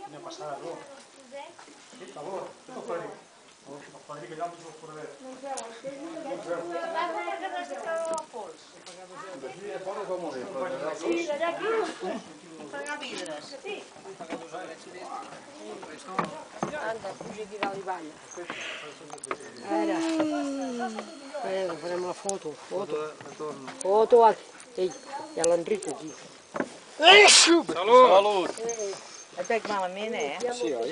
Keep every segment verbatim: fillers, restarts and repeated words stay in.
Quina passada, tu. Sí, per favor, tot el Frederic. El Frederic allà ens ho faré. No ens veu, és que és una mica... D'aquí a fora es va morir. Sí, d'allà aquí. Pagar vidres. Sí. Anda, puja aquí dalt i balla. A veure. A veure, farem la foto. Foto. Foto aquí. Ei, hi ha l'Enric aquí. Salut! Salut! Et veig malament, eh? Sí, oi?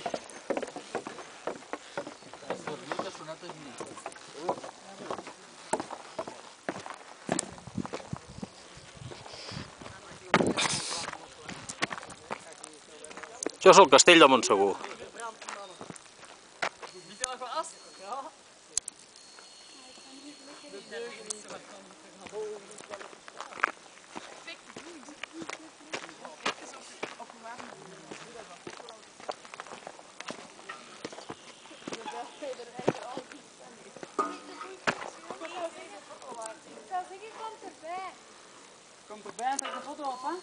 Això és el castell de Montsegur. Komt erbij, trek een foto op, hè?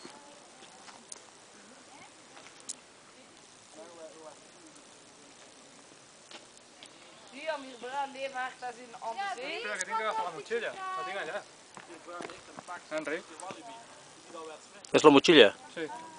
Zie je, hier bruin leeuwhart, dat is in de zee. Espera, que tinc que agafar la motxilla. La tinc allà. Henry? És la motxilla? Sí.